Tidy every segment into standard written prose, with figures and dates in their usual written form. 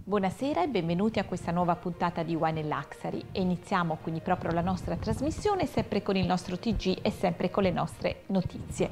Buonasera e benvenuti a questa nuova puntata di Wine & Luxury e iniziamo quindi proprio la nostra trasmissione sempre con il nostro TG e sempre con le nostre notizie.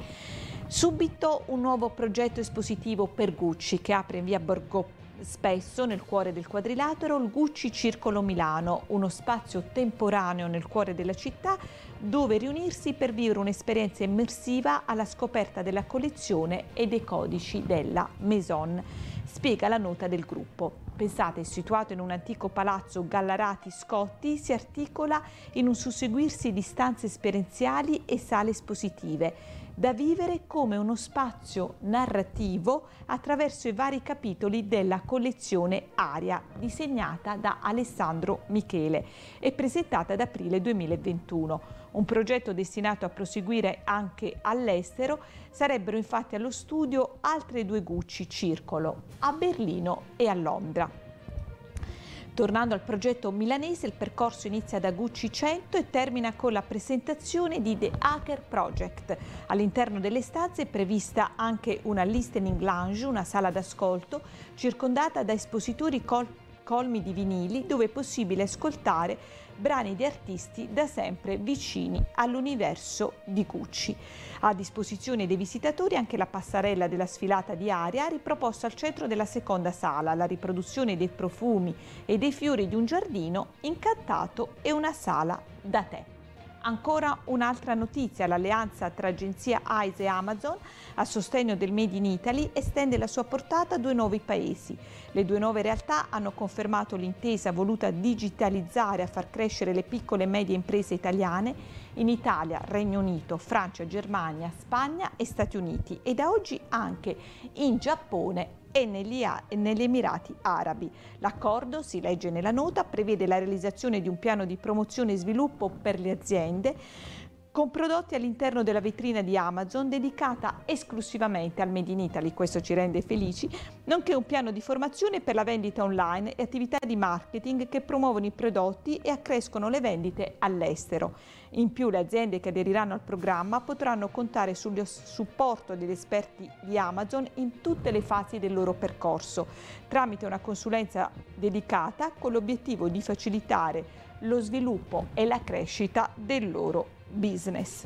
Subito un nuovo progetto espositivo per Gucci che apre in via Borgo Spesso nel cuore del Quadrilatero il Gucci Circolo Milano, uno spazio temporaneo nel cuore della città dove riunirsi per vivere un'esperienza immersiva alla scoperta della collezione e dei codici della Maison, spiega la nota del gruppo. Pensate, situato in un antico palazzo Gallarati-Scotti, si articola in un susseguirsi di stanze esperienziali e sale espositive, da vivere come uno spazio narrativo attraverso i vari capitoli della collezione Aria, disegnata da Alessandro Michele e presentata ad aprile 2021. Un progetto destinato a proseguire anche all'estero. Sarebbero infatti allo studio altre due Gucci Circolo, a Berlino e a Londra. Tornando al progetto milanese, il percorso inizia da Gucci 100 e termina con la presentazione di The Hacker Project. All'interno delle stanze è prevista anche una listening lounge, una sala d'ascolto, circondata da espositori colmi di vinili, dove è possibile ascoltare brani di artisti da sempre vicini all'universo di Gucci. A disposizione dei visitatori anche la passerella della sfilata di Aria, riproposta al centro della seconda sala, la riproduzione dei profumi e dei fiori di un giardino incantato e una sala da tè. Ancora un'altra notizia: l'alleanza tra agenzia AISE e Amazon a sostegno del Made in Italy estende la sua portata a due nuovi paesi. Le due nuove realtà hanno confermato l'intesa voluta a digitalizzare e a far crescere le piccole e medie imprese italiane in Italia, Regno Unito, Francia, Germania, Spagna e Stati Uniti e da oggi anche in Giappone e negli Emirati Arabi. L'accordo, si legge nella nota, prevede la realizzazione di un piano di promozione e sviluppo per le aziende con prodotti all'interno della vetrina di Amazon dedicata esclusivamente al Made in Italy, questo ci rende felici, nonché un piano di formazione per la vendita online e attività di marketing che promuovono i prodotti e accrescono le vendite all'estero. In più le aziende che aderiranno al programma potranno contare sul supporto degli esperti di Amazon in tutte le fasi del loro percorso, tramite una consulenza dedicata con l'obiettivo di facilitare lo sviluppo e la crescita del loro business.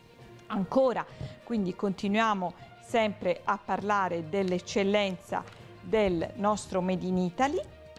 Ancora, quindi continuiamo sempre a parlare dell'eccellenza del nostro Made in Italy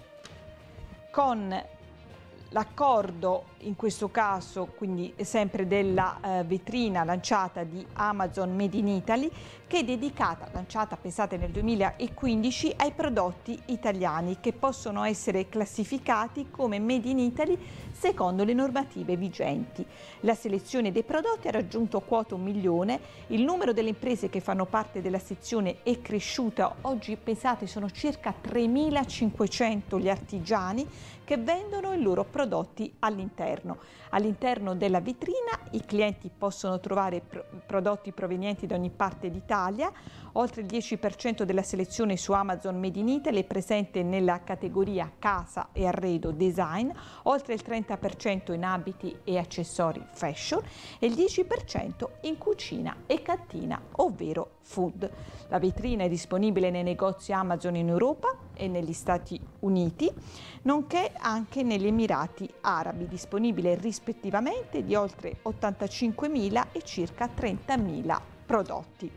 con l'accordo, in questo caso quindi sempre della vetrina lanciata di Amazon Made in Italy, che è dedicata, lanciata pensate nel 2015, ai prodotti italiani che possono essere classificati come Made in Italy secondo le normative vigenti. La selezione dei prodotti ha raggiunto quota 1 milione, il numero delle imprese che fanno parte della sezione è cresciuta, oggi pensate sono circa 3.500 gli artigiani che vendono i loro prodotti all'interno. All'interno della vetrina i clienti possono trovare prodotti provenienti da ogni parte d'Italia. Oltre il 10% della selezione su Amazon Made in Italy è presente nella categoria casa e arredo design, oltre il 30% in abiti e accessori fashion e il 10% in cucina e cantina, ovvero food. La vetrina è disponibile nei negozi Amazon in Europa e negli Stati Uniti, nonché anche negli Emirati Arabi, disponibile rispettivamente di oltre 85.000 e circa 30.000 prodotti.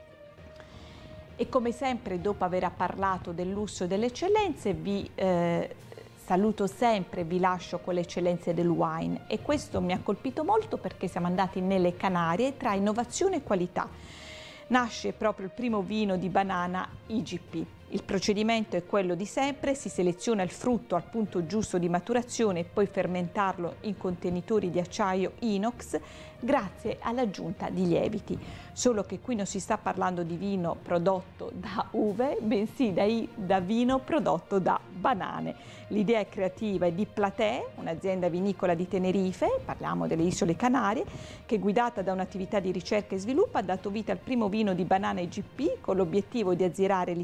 E come sempre, dopo aver parlato del lusso e delle eccellenze, vi saluto sempre, vi lascio con le eccellenze del wine e questo mi ha colpito molto perché siamo andati nelle Canarie tra innovazione e qualità. Nasce proprio il primo vino di banana IGP. Il procedimento è quello di sempre, si seleziona il frutto al punto giusto di maturazione e poi fermentarlo in contenitori di acciaio inox grazie all'aggiunta di lieviti. Solo che qui non si sta parlando di vino prodotto da uve, bensì da vino prodotto da banane. L'idea è creativa è di Platé, un'azienda vinicola di Tenerife, parliamo delle Isole Canarie, che guidata da un'attività di ricerca e sviluppo ha dato vita al primo vino di banana IGP con l'obiettivo di azzerare gli sprechi,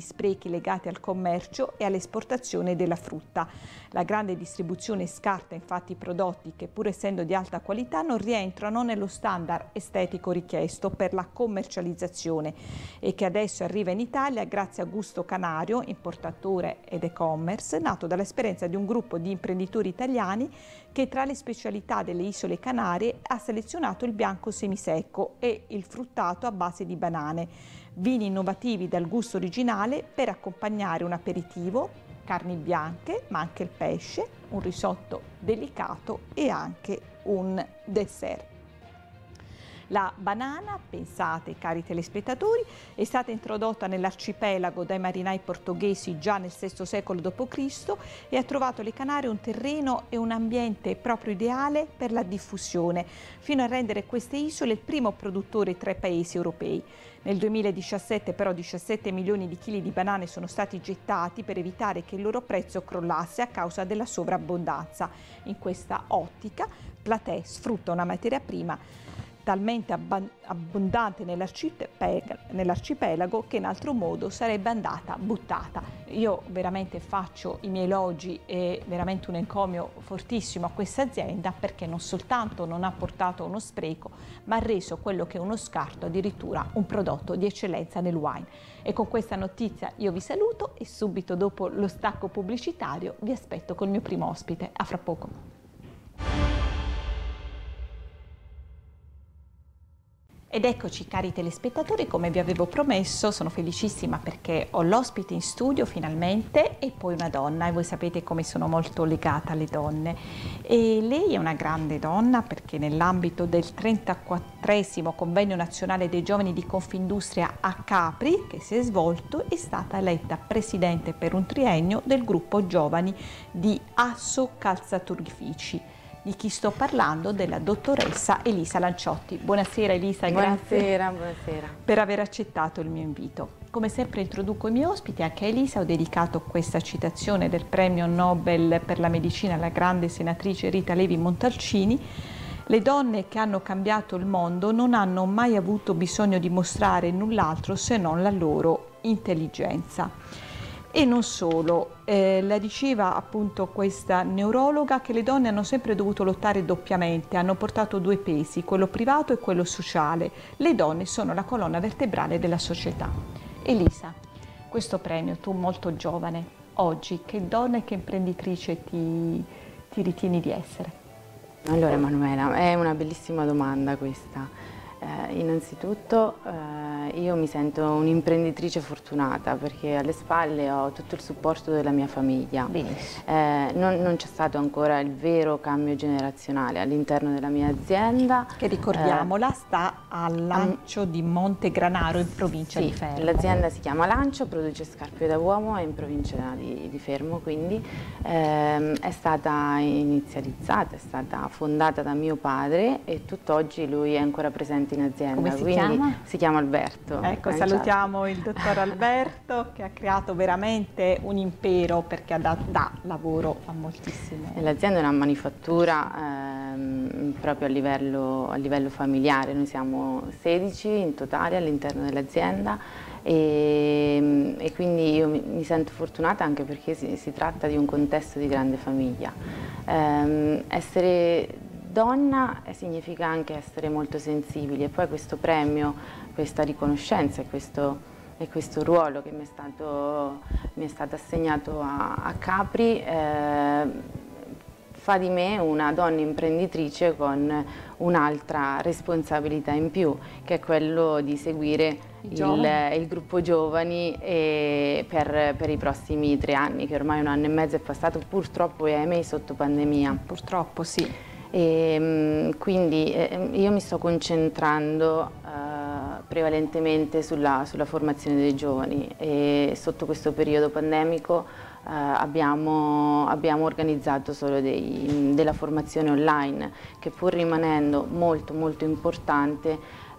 legati al commercio e all'esportazione della frutta. La grande distribuzione scarta infatti prodotti che, pur essendo di alta qualità, non rientrano nello standard estetico richiesto per la commercializzazione e che adesso arriva in Italia grazie a Gusto Canario, importatore ed e-commerce, nato dall'esperienza di un gruppo di imprenditori italiani che tra le specialità delle isole Canarie ha selezionato il bianco semisecco e il fruttato a base di banane, vini innovativi dal gusto originale per accompagnare un aperitivo, carni bianche ma anche il pesce, un risotto delicato e anche un dessert. La banana, pensate cari telespettatori, è stata introdotta nell'arcipelago dai marinai portoghesi già nel VI secolo d.C. e ha trovato alle Canarie un terreno e un ambiente proprio ideale per la diffusione, fino a rendere queste isole il primo produttore tra i paesi europei. Nel 2017 però 17 milioni di chili di banane sono stati gettati per evitare che il loro prezzo crollasse a causa della sovrabbondanza. In questa ottica Platè sfrutta una materia prima talmente abbondante nell'arcipelago che in altro modo sarebbe andata buttata. Io veramente faccio i miei elogi e veramente un encomio fortissimo a questa azienda, perché non soltanto non ha portato uno spreco, ma ha reso quello che è uno scarto addirittura un prodotto di eccellenza nel wine. E con questa notizia io vi saluto e subito dopo lo stacco pubblicitario vi aspetto col mio primo ospite. A fra poco. Ed eccoci cari telespettatori, come vi avevo promesso, sono felicissima perché ho l'ospite in studio finalmente e poi una donna, e voi sapete come sono molto legata alle donne. E lei è una grande donna perché nell'ambito del 34esimo Convegno Nazionale dei Giovani di Confindustria a Capri, che si è svolto, è stata eletta presidente per un triennio del gruppo giovani di Asso Calzaturfici. Di chi sto parlando? Della dottoressa Elisa Lanciotti. Buonasera Elisa, buonasera, grazie buonasera. per aver accettato il mio invito. Come sempre introduco i miei ospiti, anche a Elisa ho dedicato questa citazione del premio Nobel per la medicina alla grande senatrice Rita Levi Montalcini. Le donne che hanno cambiato il mondo non hanno mai avuto bisogno di mostrare null'altro se non la loro intelligenza. E non solo, la diceva appunto questa neurologa che le donne hanno sempre dovuto lottare doppiamente, hanno portato due pesi, quello privato e quello sociale. Le donne sono la colonna vertebrale della società. Elisa, questo premio, tu molto giovane, oggi che donna e che imprenditrice ti ritieni di essere? Allora Emanuela, è una bellissima domanda questa. Innanzitutto io mi sento un'imprenditrice fortunata perché alle spalle ho tutto il supporto della mia famiglia. Non c'è stato ancora il vero cambio generazionale all'interno della mia azienda. Che ricordiamola sta al Lancio di Montegranaro in provincia di Fermo. L'azienda si chiama Lancio, produce scarpe da uomo, è in provincia di Fermo, quindi è stata inizializzata, è stata fondata da mio padre e tutt'oggi lui è ancora presente in azienda. Come si chiama? Si chiama Alberto. Ecco, salutiamo il dottor Alberto che ha creato veramente un impero perché dà lavoro a moltissime. L'azienda è una manifattura proprio a livello familiare, noi siamo 16 in totale all'interno dell'azienda e quindi io mi sento fortunata anche perché si tratta di un contesto di grande famiglia. Essere donna significa anche essere molto sensibili e poi questo premio, questa riconoscenza e questo ruolo che mi è stato assegnato a Capri fa di me una donna imprenditrice con un'altra responsabilità in più, che è quello di seguire il gruppo giovani per i prossimi 3 anni, che ormai 1 anno e mezzo è passato purtroppo e ahimè sotto pandemia. Purtroppo sì. Quindi io mi sto concentrando prevalentemente sulla formazione dei giovani e sotto questo periodo pandemico abbiamo organizzato solo della formazione online che, pur rimanendo molto molto importante,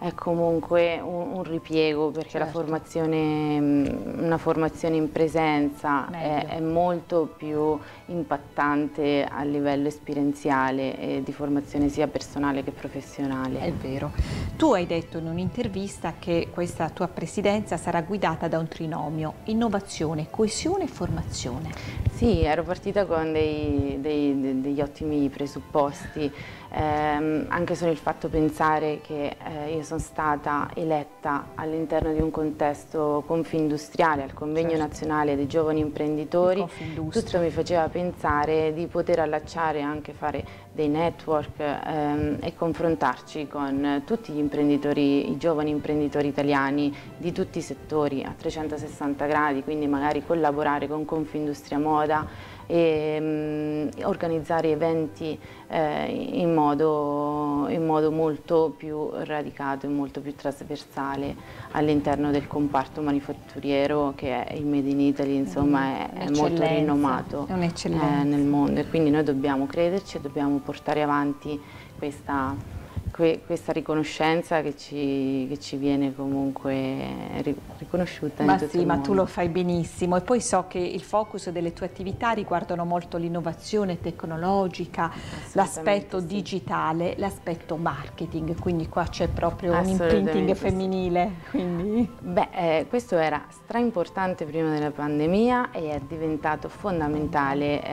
è comunque un ripiego, perché certo. una formazione in presenza è molto più impattante a livello esperienziale e di formazione sia personale che professionale. È vero. Tu hai detto in un'intervista che questa tua presidenza sarà guidata da un trinomio: innovazione, coesione e formazione. Sì, ero partita con degli ottimi presupposti, anche solo il fatto pensare che io sono stata eletta all'interno di un contesto confindustriale, al Convegno Nazionale dei Giovani Imprenditori, tutto mi faceva pensare di poter allacciare, anche fare dei network e confrontarci con tutti gli imprenditori, i giovani imprenditori italiani di tutti i settori a 360 gradi, quindi magari collaborare con Confindustria Moda e organizzare eventi in modo molto più radicato e molto più trasversale all'interno del comparto manifatturiero, che è il Made in Italy, insomma è molto rinomato nel mondo, e quindi noi dobbiamo crederci e dobbiamo portare avanti questa riconoscenza che ci viene comunque riconosciuta in tutto il mondo. Ma tu lo fai benissimo, e poi so che il focus delle tue attività riguardano molto l'innovazione tecnologica, l'aspetto digitale, l'aspetto marketing, quindi qua c'è proprio un imprinting femminile. Quindi... Beh, questo era straimportante prima della pandemia e è diventato fondamentale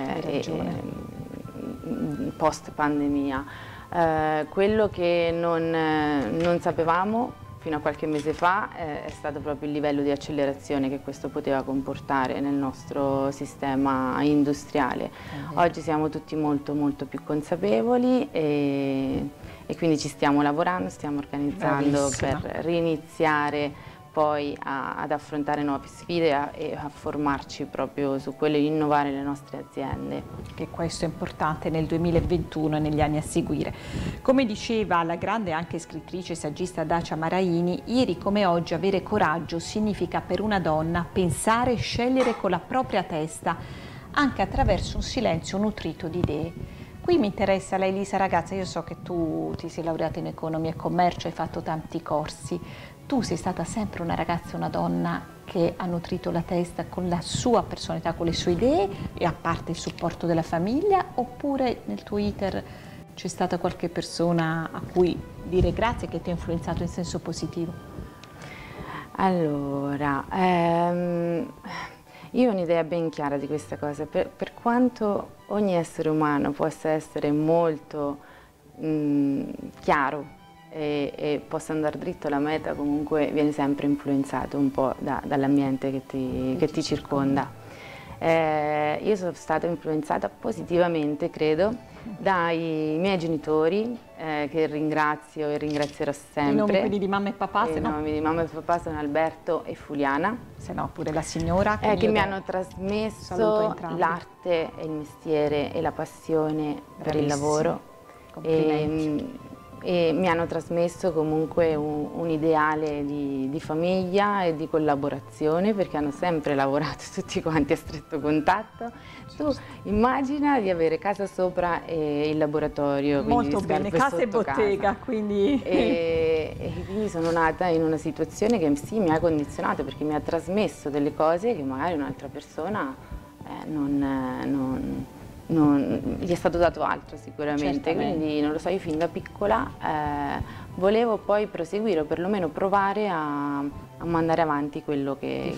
post pandemia. Quello che non sapevamo fino a qualche mese fa è stato proprio il livello di accelerazione che questo poteva comportare nel nostro sistema industriale. Oggi siamo tutti molto più consapevoli e quindi ci stiamo lavorando, stiamo organizzando per riniziare poi ad affrontare nuove sfide e a formarci proprio su quello di innovare le nostre aziende. Che questo è importante nel 2021 e negli anni a seguire. Come diceva la grande anche scrittrice e saggista Dacia Maraini, ieri come oggi avere coraggio significa per una donna pensare e scegliere con la propria testa, anche attraverso un silenzio nutrito di idee. Qui mi interessa lei, Elisa, ragazza, io so che tu ti sei laureata in economia e commercio, hai fatto tanti corsi. Tu sei stata sempre una ragazza, una donna che ha nutrito la testa con la sua personalità, con le sue idee, e a parte il supporto della famiglia, oppure nel tuo iter c'è stata qualche persona a cui dire grazie che ti ha influenzato in senso positivo? Allora, io ho un'idea ben chiara di questa cosa, per quanto ogni essere umano possa essere molto chiaro e possa andare dritto alla meta, comunque viene sempre influenzato un po' dall'ambiente che ti circonda. Io sono stata influenzata positivamente, credo, dai miei genitori, che ringrazio e ringrazierò sempre. I nomi quindi di mamma e papà? I nomi di mamma e papà sono Alberto e Fuliana. Se no pure la signora. Che mi hanno trasmesso l'arte e il mestiere e la passione per il lavoro. Complimenti. E mi hanno trasmesso comunque un ideale di famiglia e di collaborazione, perché hanno sempre lavorato tutti quanti a stretto contatto. Tu immagina di avere casa sopra e il laboratorio. Molto bene, casa e bottega, quindi... E quindi sono nata in una situazione che sì, mi ha condizionato, perché mi ha trasmesso delle cose che magari un'altra persona gli è stato dato altro sicuramente. Quindi non lo so, io fin da piccola volevo poi proseguire, o perlomeno provare a mandare avanti quello che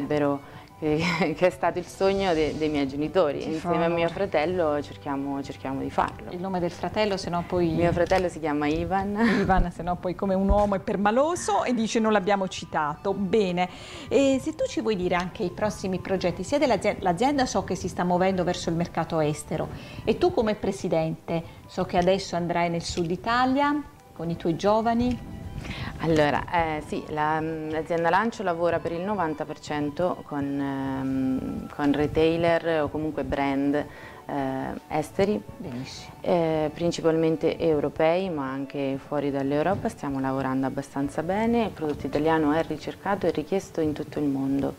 è stato il sogno dei miei genitori. Insieme a mio fratello cerchiamo di farlo. Il nome del fratello, se no poi... Mio fratello si chiama Ivan. Ivan, se no poi come un uomo è permaloso e dice non l'abbiamo citato. Bene, e se tu ci vuoi dire anche i prossimi progetti, sia dell'azienda, l'azienda so che si sta muovendo verso il mercato estero, e tu come presidente so che adesso andrai nel sud Italia con i tuoi giovani. Allora, sì, l'azienda Lancio lavora per il 90% con retailer o comunque brand esteri, principalmente europei, ma anche fuori dall'Europa. Stiamo lavorando abbastanza bene, il prodotto italiano è ricercato e richiesto in tutto il mondo.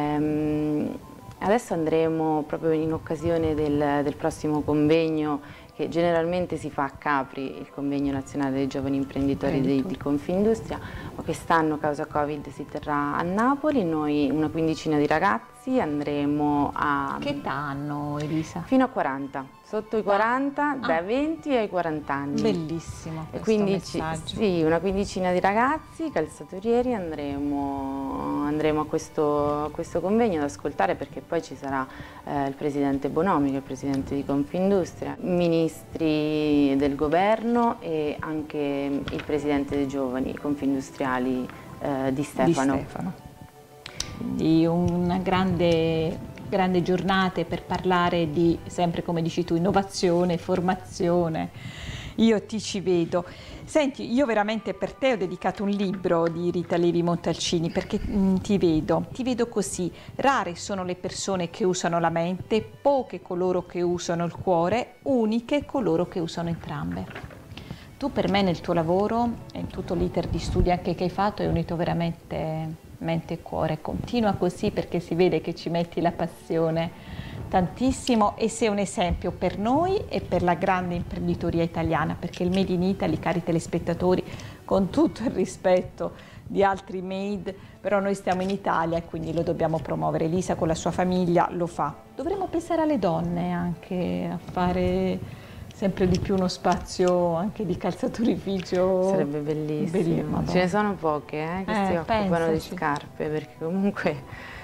Adesso andremo, proprio in occasione del prossimo convegno che generalmente si fa a Capri, il convegno nazionale dei giovani imprenditori di Confindustria, ma quest'anno causa Covid si terrà a Napoli. Noi una quindicina di ragazzi andremo a... Che età hanno, Elisa? Fino a 40, sotto i 40, dai 20 ai 40 anni. Bellissimo e quindi sì, una quindicina di ragazzi calzatorieri andremo a questo convegno ad ascoltare, perché poi ci sarà il presidente Bonomi, che è il presidente di Confindustria, ministri del governo e anche il presidente dei giovani confindustriali Di Stefano. Quindi una grande giornate per parlare di, sempre come dici tu, innovazione, formazione. Io ti ci vedo. Senti, io veramente per te ho dedicato un libro di Rita Levi Montalcini, perché ti vedo così. Rare sono le persone che usano la mente, poche coloro che usano il cuore, uniche coloro che usano entrambe. Tu per me nel tuo lavoro e in tutto l'iter di studio anche che hai fatto hai unito veramente mente e cuore. Continua così, perché si vede che ci metti la passione tantissimo e sei un esempio per noi e per la grande imprenditoria italiana, perché il Made in Italy, cari telespettatori, con tutto il rispetto di altri made, però noi stiamo in Italia e quindi lo dobbiamo promuovere. Elisa con la sua famiglia lo fa. Dovremmo pensare alle donne anche a fare sempre di più uno spazio anche di calzaturificio. Sarebbe bellissimo. Ce ne sono poche che si occupano di scarpe, perché comunque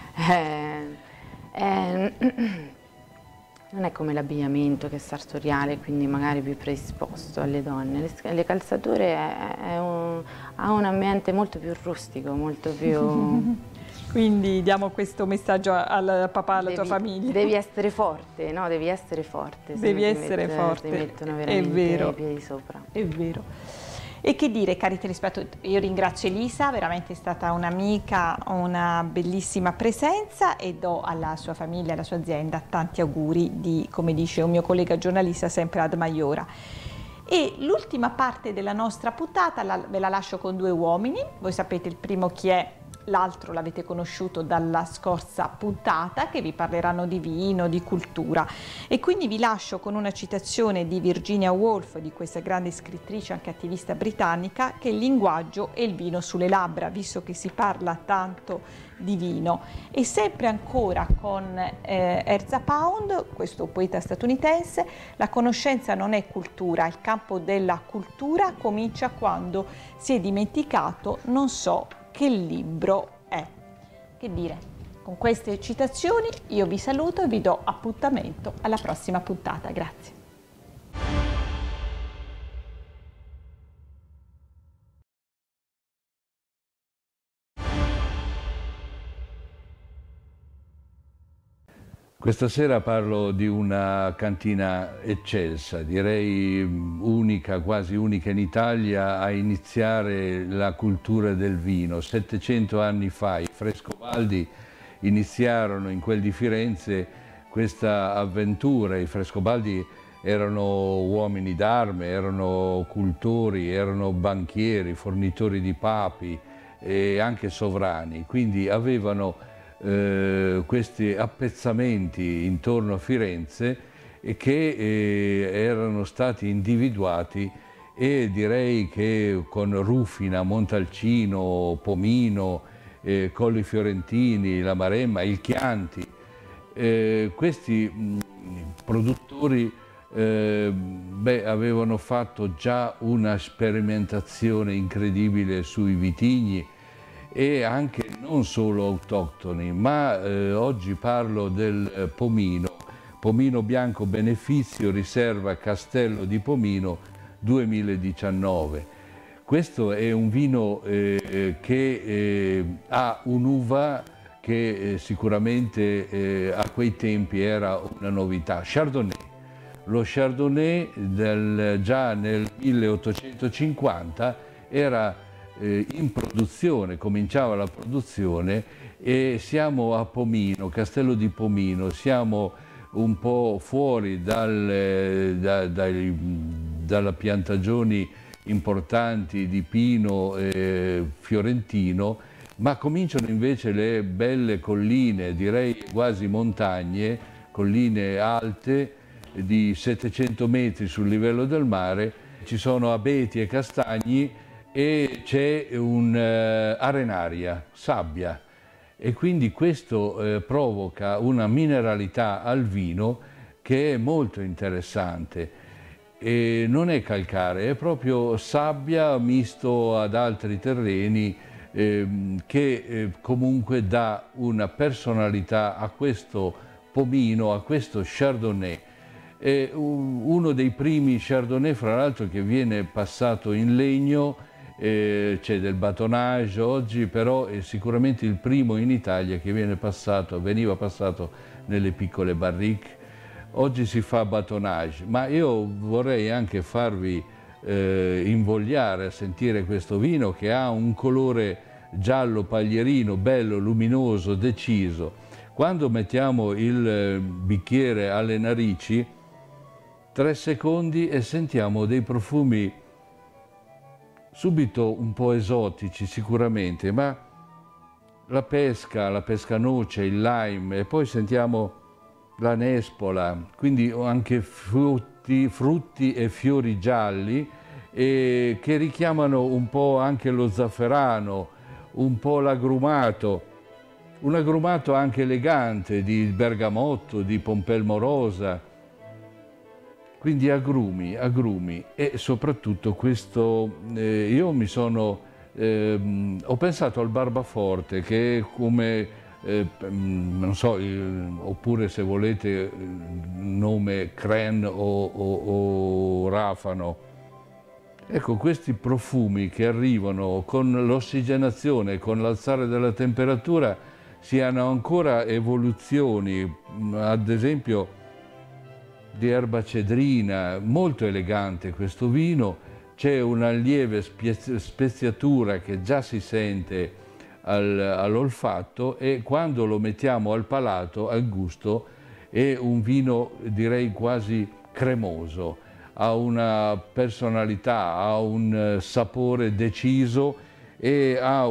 non è come l'abbigliamento, che è sartoriale, quindi magari più predisposto alle donne. Le calzature ha un ambiente molto più rustico, molto più... Quindi diamo questo messaggio al papà, alla tua famiglia. Devi essere forte, no? Devi essere forte. Devi essere forte. Ti mettono veramente i piedi sopra. È vero. E che dire, cari telespettatori, io ringrazio Elisa, veramente è stata un'amica, una bellissima presenza, e do alla sua famiglia, alla sua azienda tanti auguri di, come dice un mio collega giornalista, sempre ad Maiora. E l'ultima parte della nostra puntata ve la lascio con due uomini. Voi sapete il primo chi è, l'altro l'avete conosciuto dalla scorsa puntata, che vi parleranno di vino, di cultura, e quindi vi lascio con una citazione di Virginia Woolf, di questa grande scrittrice anche attivista britannica, che il linguaggio è il vino sulle labbra, visto che si parla tanto di vino. E sempre ancora con Ezra Pound, questo poeta statunitense: la conoscenza non è cultura, il campo della cultura comincia quando si è dimenticato non so che libro è. Che dire, con queste citazioni io vi saluto e vi do appuntamento alla prossima puntata. Grazie. Questa sera parlo di una cantina eccelsa, direi unica, quasi unica in Italia a iniziare la cultura del vino. 700 anni fa i Frescobaldi iniziarono in quel di Firenze questa avventura. I Frescobaldi erano uomini d'arme, erano cultori, erano banchieri, fornitori di papi e anche sovrani, quindi avevano questi appezzamenti intorno a Firenze e che erano stati individuati, e direi che con Rufina, Montalcino, Pomino, Colli Fiorentini, la Maremma, il Chianti, questi produttori avevano fatto già una sperimentazione incredibile sui vitigni, e anche non solo autoctoni, ma oggi parlo del Pomino, Pomino Bianco Benefizio, riserva Castello di Pomino 2019. Questo è un vino che ha un'uva che sicuramente a quei tempi era una novità, Chardonnay. Lo Chardonnay già nel 1850 era in produzione, cominciava la produzione, e siamo a Pomino, Castello di Pomino, siamo un po' fuori dalle piantagioni importanti di pino fiorentino, ma cominciano invece le belle colline, direi quasi montagne, colline alte, di 700 metri sul livello del mare, ci sono abeti e castagni e c'è un'arenaria, sabbia, e quindi questo provoca una mineralità al vino che è molto interessante. E non è calcare, è proprio sabbia misto ad altri terreni che comunque dà una personalità a questo pomino, a questo Chardonnay. È uno dei primi Chardonnay, fra l'altro, che viene passato in legno, c'è del batonnage oggi, però è sicuramente il primo in Italia che veniva passato nelle piccole barrique. Oggi si fa batonnage, ma io vorrei anche farvi invogliare a sentire questo vino che ha un colore giallo paglierino, bello, luminoso, deciso. Quando mettiamo il bicchiere alle narici, 3 secondi e sentiamo dei profumi subito un po' esotici sicuramente, ma la pesca noce, il lime, e poi sentiamo la nespola, quindi anche frutti e fiori gialli che richiamano un po' anche lo zafferano, un po' l'agrumato, un agrumato anche elegante di bergamotto, di pompelmo rosa, quindi agrumi e soprattutto questo, io mi sono, ho pensato al barbaforte che è come non so, oppure se volete il nome Cren o Rafano. Ecco, questi profumi che arrivano con l'ossigenazione, con l'alzare della temperatura, si hanno ancora evoluzioni, ad esempio di erba cedrina, molto elegante questo vino, c'è una lieve speziatura che già si sente all'olfatto, e quando lo mettiamo al palato, al gusto, è un vino direi quasi cremoso, ha una personalità, ha un sapore deciso e ha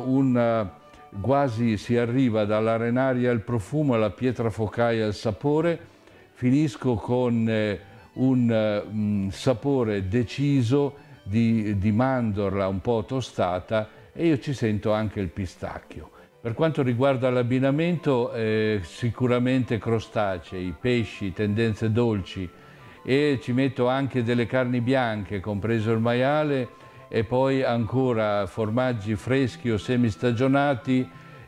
quasi si arriva dall'arenaria al profumo, alla pietra focaia al sapore. Finisco con un sapore deciso di mandorla un po' tostata, e io ci sento anche il pistacchio. Per quanto riguarda l'abbinamento, sicuramente crostacei, pesci, tendenze dolci, e ci metto anche delle carni bianche, compreso il maiale, e poi ancora formaggi freschi o semistagionati,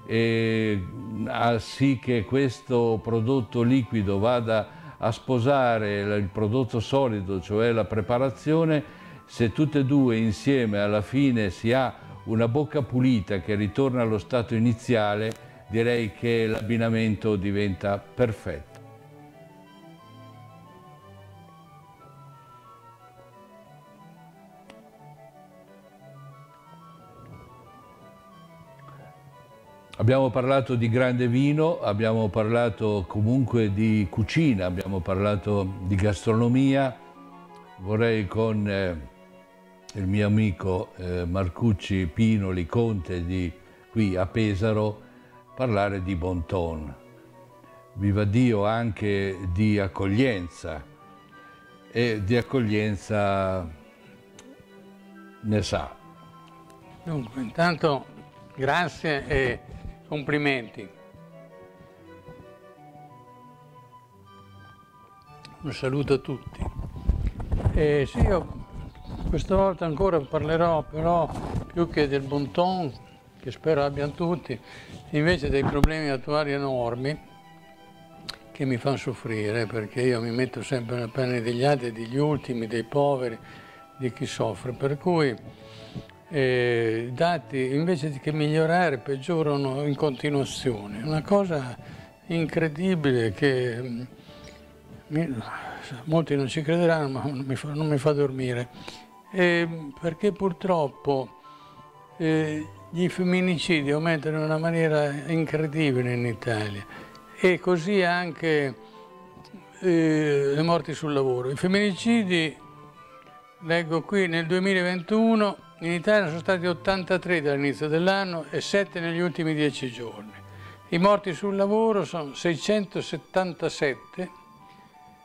sì che questo prodotto liquido vada a sposare il prodotto solido, cioè la preparazione. Se tutte e due insieme alla fine si ha una bocca pulita che ritorna allo stato iniziale, direi che l'abbinamento diventa perfetto. Abbiamo parlato di grande vino, abbiamo parlato comunque di cucina, abbiamo parlato di gastronomia. Vorrei con il mio amico Marcucci Pinoli, conte di qui a Pesaro, parlare di bon ton, viva Dio, anche di accoglienza, e di accoglienza ne sa. Dunque, intanto grazie e complimenti. Un saluto a tutti. Sì, io questa volta ancora parlerò però più che del bon ton, che spero abbiano tutti, invece dei problemi attuali enormi che mi fanno soffrire, perché io mi metto sempre nella pelle degli altri, degli ultimi, dei poveri, di chi soffre, per cui i dati invece che migliorare peggiorano in continuazione. Una cosa incredibile che molti non ci crederanno, ma non mi fa dormire. Perché purtroppo gli femminicidi aumentano in una maniera incredibile in Italia, e così anche le morti sul lavoro. I femminicidi, leggo qui, nel 2021 in Italia sono stati 83 dall'inizio dell'anno e 7 negli ultimi 10 giorni. I morti sul lavoro sono 677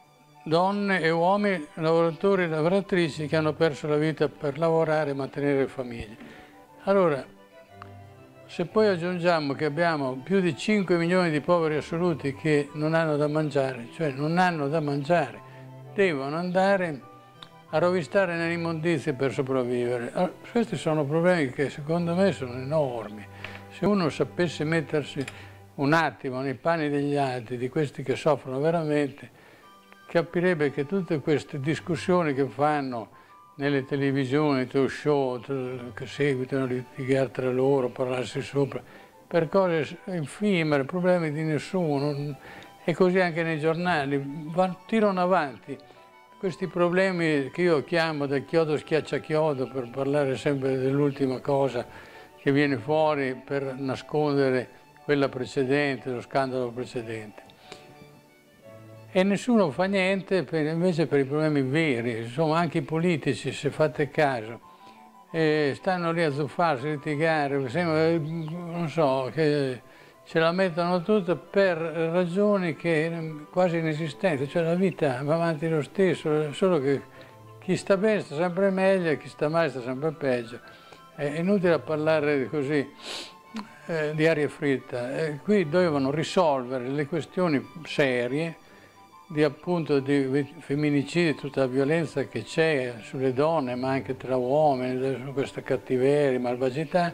donne e uomini, lavoratori e lavoratrici che hanno perso la vita per lavorare e mantenere le famiglie. Allora, se poi aggiungiamo che abbiamo più di 5 milioni di poveri assoluti che non hanno da mangiare, cioè non hanno da mangiare, devono andare a rovistare nelle immondizie per sopravvivere. Allora, questi sono problemi che secondo me sono enormi. Se uno sapesse mettersi un attimo nei panni degli altri, di questi che soffrono veramente, capirebbe che tutte queste discussioni che fanno nelle televisioni, talk show, che seguitano a litigare tra loro, parlarsi sopra, per cose infimere, problemi di nessuno, e così anche nei giornali, tirano avanti questi problemi che io chiamo del chiodo schiaccia chiodo, per parlare sempre dell'ultima cosa che viene fuori per nascondere quella precedente, lo scandalo precedente. E nessuno fa niente invece per i problemi veri, insomma anche i politici, se fate caso, stanno lì a zuffarsi, a litigare, sembra, non so, che ce la mettono tutta per ragioni che quasi inesistenti, cioè la vita va avanti lo stesso, solo che chi sta bene sta sempre meglio e chi sta male sta sempre peggio. È inutile parlare così di aria fritta, qui dovevano risolvere le questioni serie di appunto di femminicidi, tutta la violenza che c'è sulle donne, ma anche tra uomini, questa cattiveria, malvagità,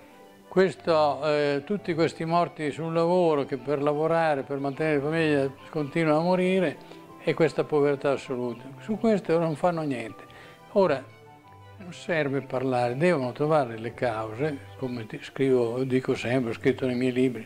tutti questi morti sul lavoro che per lavorare, per mantenere la famiglia continuano a morire, e questa povertà assoluta. Su questo non fanno niente. Ora, non serve parlare, devono trovare le cause, come dico sempre, ho scritto nei miei libri.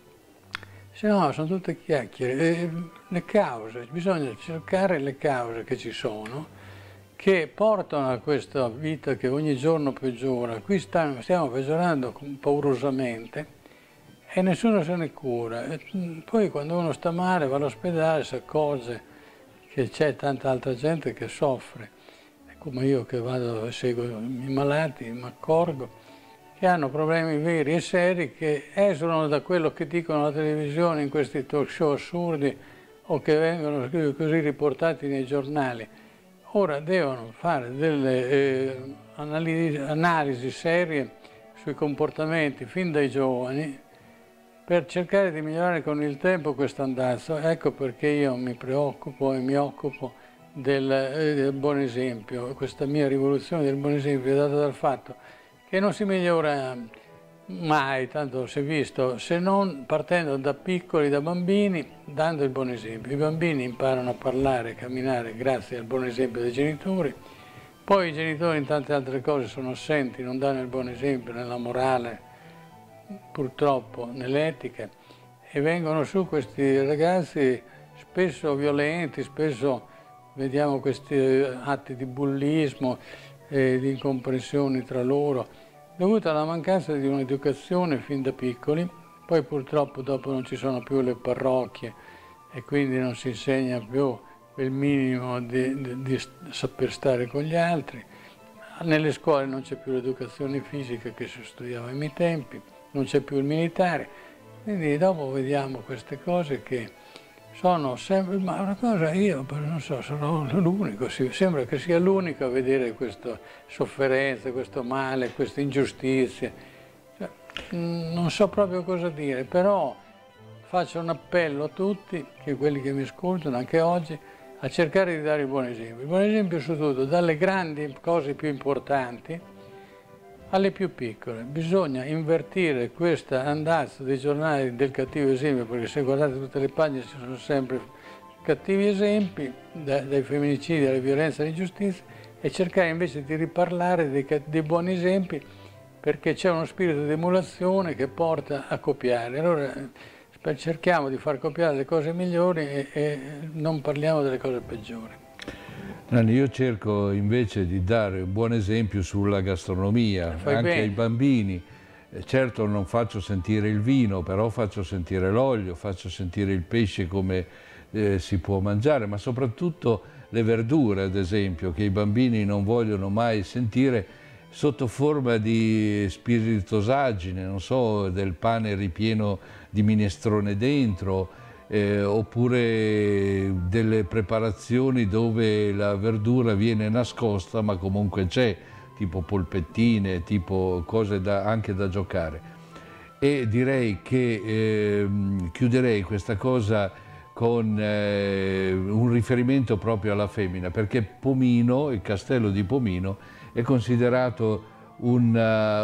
Se no sono tutte chiacchiere. Le cause, bisogna cercare le cause che ci sono, che portano a questa vita che ogni giorno peggiora. Qui stiamo peggiorando paurosamente e nessuno se ne cura. E poi quando uno sta male va all'ospedale, si accorge che c'è tanta altra gente che soffre. È come io che vado e seguo i malati, mi accorgo che hanno problemi veri e seri che esulano da quello che dicono la televisione in questi talk show assurdi o che vengono così riportati nei giornali. Ora devono fare delle analisi serie sui comportamenti fin dai giovani per cercare di migliorare con il tempo questo andazzo. Ecco perché io mi preoccupo e mi occupo del buon esempio. Questa mia rivoluzione del buon esempio è data dal fatto che non si migliora mai, tanto si è visto, se non partendo da piccoli, da bambini, dando il buon esempio. I bambini imparano a parlare, a camminare grazie al buon esempio dei genitori, poi i genitori in tante altre cose sono assenti, non danno il buon esempio nella morale, purtroppo nell'etica, e vengono su questi ragazzi spesso violenti, spesso vediamo questi atti di bullismo, di incomprensioni tra loro, dovuta alla mancanza di un'educazione fin da piccoli. Poi purtroppo dopo non ci sono più le parrocchie e quindi non si insegna più quel minimo di saper stare con gli altri. Nelle scuole non c'è più l'educazione fisica che si studiava ai miei tempi, non c'è più il militare, quindi dopo vediamo queste cose che sono sempre, ma una cosa, io non so, sono l'unico, sembra che sia l'unico a vedere questa sofferenza, questo male, queste ingiustizie. Cioè, non so proprio cosa dire, però faccio un appello a tutti, che quelli che mi ascoltano anche oggi, a cercare di dare il buon esempio. Il buon esempio su tutto, dalle grandi cose più importanti alle più piccole. Bisogna invertire questo andazzo dei giornali del cattivo esempio, perché se guardate tutte le pagine ci sono sempre cattivi esempi, dai femminicidi alle violenze e all'ingiustizia, e cercare invece di riparlare dei buoni esempi, perché c'è uno spirito di emulazione che porta a copiare. Allora cerchiamo di far copiare le cose migliori e non parliamo delle cose peggiori. Io cerco invece di dare un buon esempio sulla gastronomia, anche ai bambini. Certo non faccio sentire il vino, però faccio sentire l'olio, faccio sentire il pesce come si può mangiare, ma soprattutto le verdure, ad esempio, che i bambini non vogliono mai sentire sotto forma di spiritosaggine, non so, del pane ripieno di minestrone dentro, oppure delle preparazioni dove la verdura viene nascosta ma comunque c'è, tipo polpettine, tipo cose anche da giocare. E direi che chiuderei questa cosa con un riferimento proprio alla femmina, perché Pomino, il castello di Pomino, è considerato un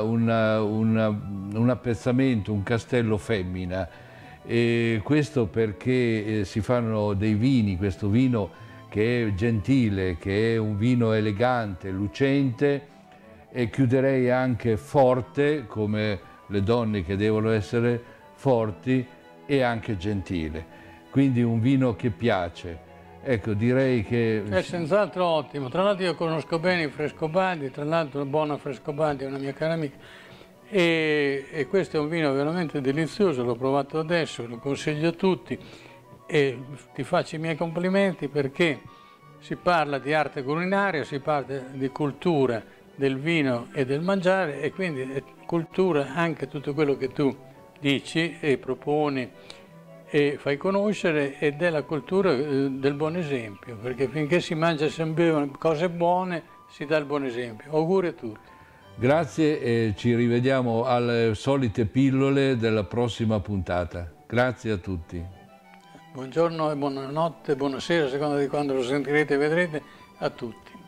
appezzamento, un castello femmina. E questo perché si fanno dei vini, questo vino che è gentile, che è un vino elegante, lucente, e chiuderei anche forte, come le donne che devono essere forti, e anche gentile. Quindi un vino che piace. Ecco, direi che... È senz'altro ottimo. Tra l'altro io conosco bene i Frescobaldi, tra l'altro buona Frescobaldi è una mia cara amica, e questo è un vino veramente delizioso, l'ho provato adesso, lo consiglio a tutti, e ti faccio i miei complimenti perché si parla di arte culinaria, si parla di cultura del vino e del mangiare, e quindi è cultura anche tutto quello che tu dici e proponi e fai conoscere, ed è la cultura del buon esempio, perché finché si mangia sempre cose buone si dà il buon esempio. Auguri a tutti. Grazie e ci rivediamo alle solite pillole della prossima puntata. Grazie a tutti. Buongiorno e buonanotte, buonasera, a seconda di quando lo sentirete e vedrete, a tutti.